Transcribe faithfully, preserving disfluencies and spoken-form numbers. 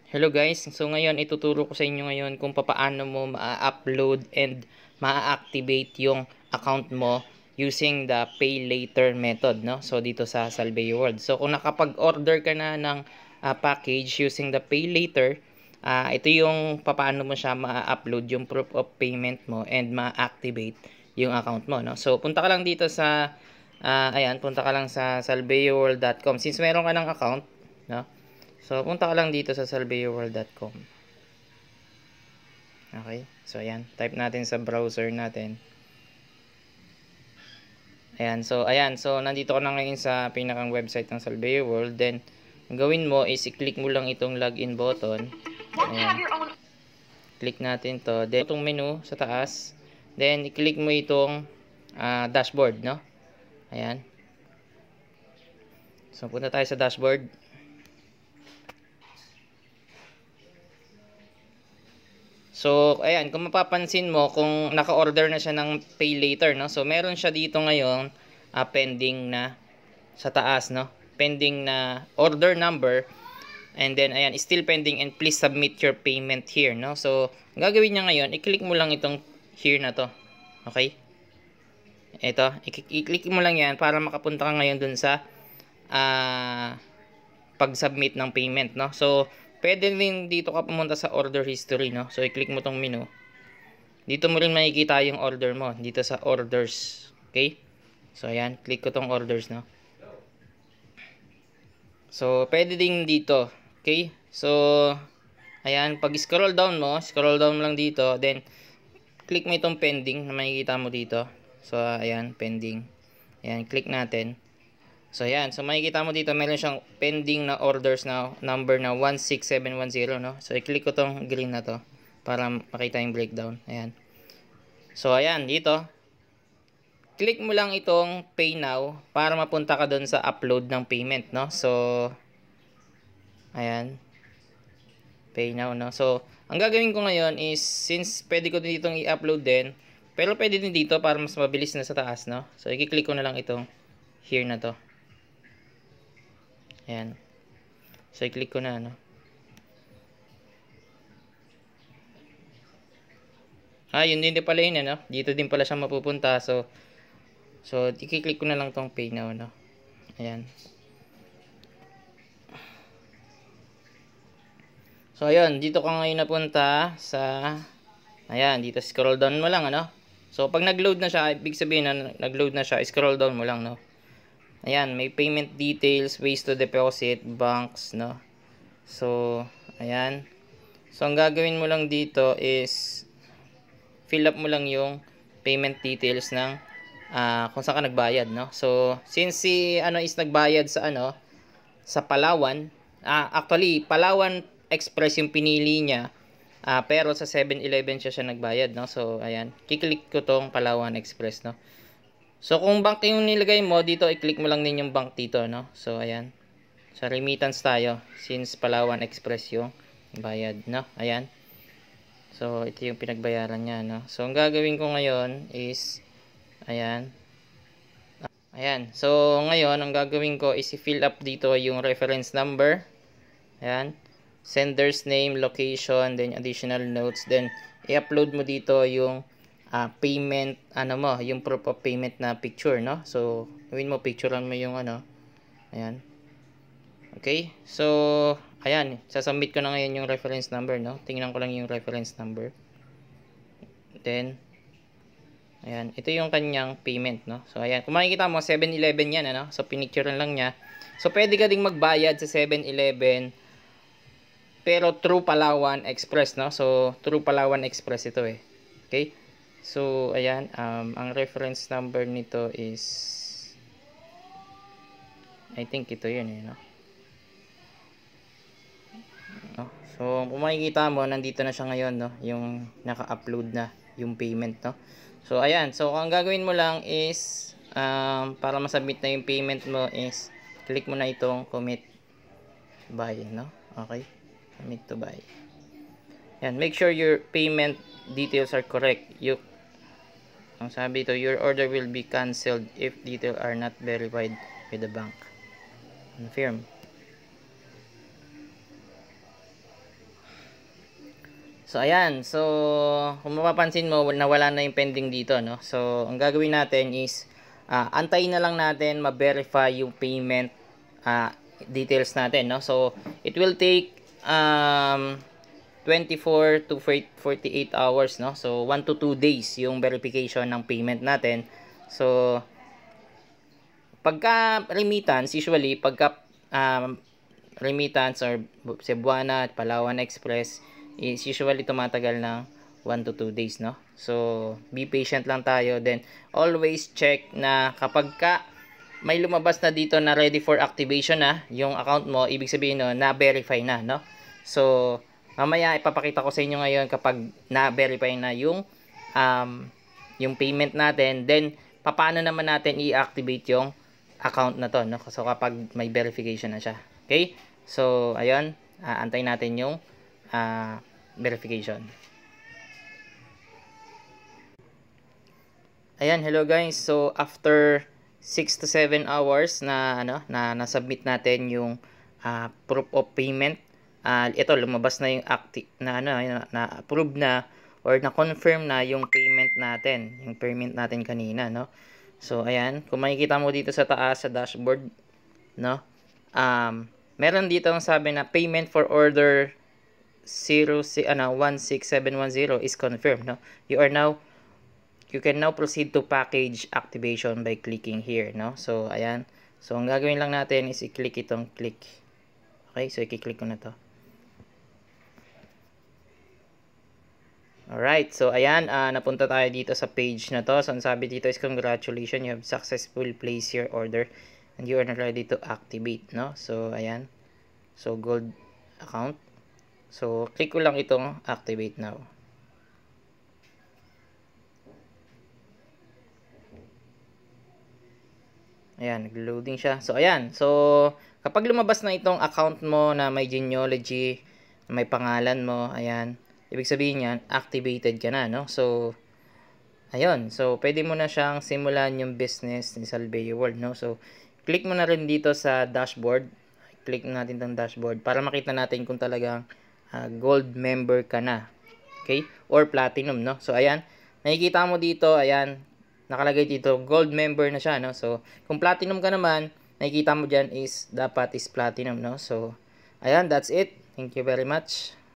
Hello guys, so ngayon ituturo ko sa inyo ngayon kung paano mo ma-upload and ma-activate yung account mo using the pay later method, no? So dito sa Salveo World. So kung nakapag-order ka na ng uh, package using the pay later, uh, ito yung paano mo siya ma-upload yung proof of payment mo and ma-activate yung account mo, no? So punta ka lang dito sa uh, ayan, punta ka lang sa salveo world dot com. Since meron ka ng account, no? So, punta ka lang dito sa salveo world dot com. Okay. So, ayan. Type natin sa browser natin. Ayan. So, ayan. So, nandito ka na ngayon sa pinakang website ng Salveo World. Then, ang gawin mo is i-click mo lang itong login button. Ayan. Click natin to. Then, itong menu sa taas. Then, i-click mo itong uh, dashboard, no? Ayan. So, punta tayo sa dashboard. So, ayan, kung mapapansin mo, kung naka-order na siya ng pay later, no? So, meron siya dito ngayon, uh, pending na sa taas, no? Pending na order number. And then, ayan, still pending and please submit your payment here, no? So, ang gagawin niya ngayon, i-click mo lang itong here na to. Okay? Ito, i-click mo lang yan para makapunta ka ngayon dun sa uh, pag-submit ng payment, no? So, pwede rin dito ka pumunta sa order history, no? So, i-click mo tong menu. Dito mo rin makikita yung order mo. Dito sa orders. Okay? So, ayan. Click ko tong orders, no? So, pwede din dito. Okay? So, ayan. Pag scroll down mo, scroll down mo lang dito. Then, click mo itong pending na makikita mo dito. So, ayan. Pending. Ayan. Click natin. So, ayan. So, makikita mo dito, meron siyang pending na orders na number na one six seven one zero, no? So, i-click ko tong green na to para makita yung breakdown. Ayan. So, ayan. Dito. Click mo lang itong pay now para mapunta ka doon sa upload ng payment, no? So, ayan. Pay now, no? So, ang gagawin ko ngayon is, since pwede ko dito i-upload din, pero pwede din dito para mas mabilis na sa taas, no? So, i-click ko na lang itong here na to. Ayan. So, i-click ko na, no? Ah, yun din din pala yun, no? Dito din pala siya mapupunta. So, so i-click ko na lang tong pay now, no? Ayan. So, ayun. Dito ka ngayon napunta sa, ayan, dito scroll down mo lang, ano? So, pag nag-load na siya, ibig sabihin na nag-load na siya, scroll down mo lang, no? Ayan, may payment details, ways to deposit, banks, no? So, ayan. So, ang gagawin mo lang dito is fill up mo lang yung payment details ng uh, kung saan ka nagbayad, no? So, since si ano is nagbayad sa ano, sa Palawan, uh, actually, Palawan Express yung pinili niya, uh, pero sa seven eleven siya siya nagbayad, no? So, ayan. Kiklik ko tong Palawan Express, no? So, kung bank yung nilagay mo, dito, i-click mo lang din yung bank dito, no? So, ayan. Sa remittance tayo, since Palawan Express yung bayad, no? Ayan. So, ito yung pinagbayaran niya, no? So, ang gagawin ko ngayon is, ayan. Ayan. So, ngayon, ang gagawin ko is i-fill up dito yung reference number. Ayan. Sender's name, location, then additional notes. Then, i-upload mo dito yung Uh, payment, ano mo, yung proof of payment na picture, no? So, gawin mo, picturean mo yung ano. Ayan. Okay? So, ayan. Sasubmit ko na ngayon yung reference number, no? Tingnan ko lang yung reference number. Then, ayan. Ito yung kanyang payment, no? So, ayan. Kung makikita mo, seven eleven yan, ano? So, pinicturean lang niya. So, pwede ka ding magbayad sa seven eleven pero through Palawan Express, no? So, through Palawan Express ito, eh. Okay? So, ayan, um, ang reference number nito is, I think ito yun, eh, no? no? So, kung makikita mo, nandito na siya ngayon, no? Yung naka-upload na yung payment, no? So, ayan. So, ang gagawin mo lang is, um, para masubmit na yung payment mo is, click mo na itong commit buy, no? Okay? Commit to buy. Ayan, make sure your payment details are correct. You Ang sabi ito, your order will be canceled if details are not verified with the bank. Confirm. So, ayan. So, kung mapapansin mo, nawala na yung pending dito, no? So, ang gagawin natin is, uh, antayin na lang natin ma-verify yung payment uh, details natin, no? So, it will take um, twenty-four to forty-eight hours, no? So, one to two days yung verification ng payment natin. So, pagka remittance, usually, pagka um, remittance or Cebuana, Palawan Express, is usually tumatagal ng one to two days, no? So, be patient lang tayo. Then, always check na kapag ka may lumabas na dito na ready for activation na yung account mo, ibig sabihin no, na-verify na, no? So, mamaya ipapakita ko sa inyo ngayon kapag na-verify na yung um, yung payment natin. Then, paano naman natin i-activate yung account na to, no? So, kapag may verification na siya. Okay? So, ayun. Uh, antayin natin yung uh, verification. Ayan, hello guys. So, after six to seven hours na ano na na-submit natin yung uh, proof of payment, uh, ito lumabas na yung active na ano na, na approve na or na confirm na yung payment natin, yung payment natin kanina, no? So, ayan, kung makikita mo dito sa taas sa dashboard, no? Um, meron dito ang sabi na payment for order zero ano one six seven one zero is confirmed, no? You are now you can now proceed to package activation by clicking here, no? So ayan, so ang gagawin lang natin is i-click itong click. Okay, so i-click ko na to. Alright, so ayan, uh, napunta tayo dito sa page na to. So ang sabi dito is congratulations, you have successfully placed your order and you are ready to activate, no? So ayan, so gold account. So, click ko lang itong activate now. Ayan, nag-loading siya. So, ayan. So, kapag lumabas na itong account mo na may genealogy, may pangalan mo, ayan, ibig sabihin yan, activated ka na, no? So, ayun. So, pwede mo na siyang simulan yung business ni Salveyo World, no? So, click mo na rin dito sa dashboard. Click natin itong dashboard para makita natin kung talagang Uh, gold member ka na, okay, or platinum, no? So ayan, nakikita mo dito, ayan, nakalagay dito gold member na siya, no? So kung platinum ka naman, nakikita mo dyan is dapat is platinum, no? So ayan, that's it. Thank you very much.